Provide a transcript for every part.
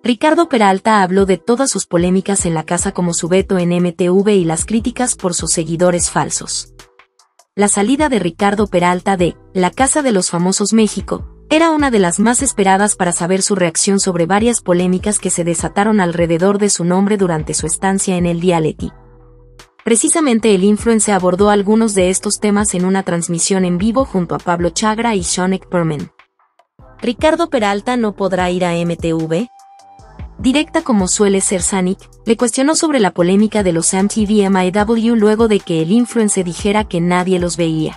Ricardo Peralta habló de todas sus polémicas en la casa como su veto en MTV y las críticas por sus seguidores falsos. La salida de Ricardo Peralta de La Casa de los Famosos México era una de las más esperadas para saber su reacción sobre varias polémicas que se desataron alrededor de su nombre durante su estancia en el reality. Precisamente el influencer abordó algunos de estos temas en una transmisión en vivo junto a Pablo Chagra y Shonek Perman. ¿Ricardo Peralta no podrá ir a MTV? Directa como suele ser Zanuck, le cuestionó sobre la polémica de los MTV MIW luego de que el influencer dijera que nadie los veía.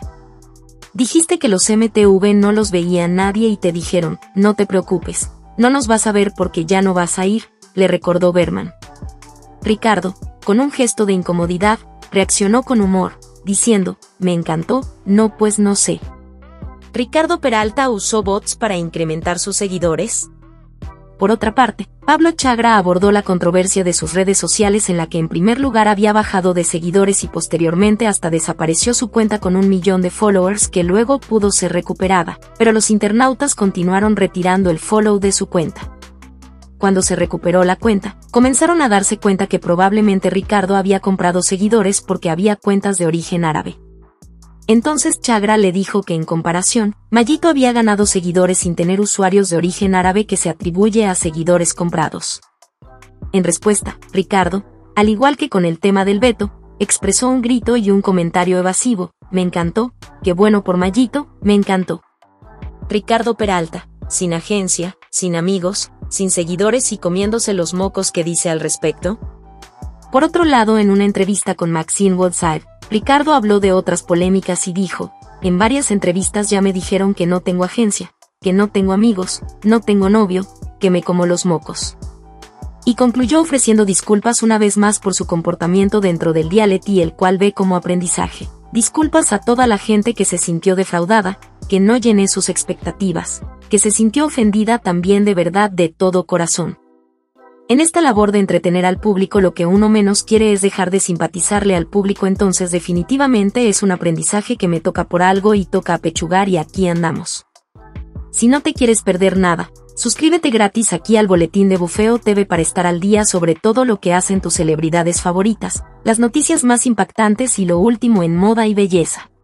Dijiste que los MTV no los veía nadie y te dijeron, no te preocupes, no nos vas a ver porque ya no vas a ir, le recordó Berman. Ricardo, con un gesto de incomodidad, reaccionó con humor, diciendo, me encantó, no pues no sé. ¿Ricardo Peralta usó bots para incrementar sus seguidores? Por otra parte, Pablo Chagra abordó la controversia de sus redes sociales en la que en primer lugar había bajado de seguidores y posteriormente hasta desapareció su cuenta con 1 millón de followers que luego pudo ser recuperada, pero los internautas continuaron retirando el follow de su cuenta. Cuando se recuperó la cuenta, comenzaron a darse cuenta que probablemente Ricardo había comprado seguidores porque había cuentas de origen árabe. Entonces Chagra le dijo que en comparación, Mayito había ganado seguidores sin tener usuarios de origen árabe que se atribuye a seguidores comprados. En respuesta, Ricardo, al igual que con el tema del veto, expresó un grito y un comentario evasivo, me encantó, qué bueno por Mayito, me encantó. Ricardo Peralta, sin agencia, sin amigos, sin seguidores y comiéndose los mocos, ¿qué dice al respecto? Por otro lado, en una entrevista con Maxine Waldside, Ricardo habló de otras polémicas y dijo, en varias entrevistas ya me dijeron que no tengo agencia, que no tengo amigos, no tengo novio, que me como los mocos. Y concluyó ofreciendo disculpas una vez más por su comportamiento dentro del reality, el cual ve como aprendizaje. Disculpas a toda la gente que se sintió defraudada, que no llené sus expectativas, que se sintió ofendida también de verdad de todo corazón. En esta labor de entretener al público lo que uno menos quiere es dejar de simpatizarle al público, entonces definitivamente es un aprendizaje que me toca por algo y toca apechugar y aquí andamos. Si no te quieres perder nada, suscríbete gratis aquí al Boletín de Bufeo TV para estar al día sobre todo lo que hacen tus celebridades favoritas, las noticias más impactantes y lo último en moda y belleza.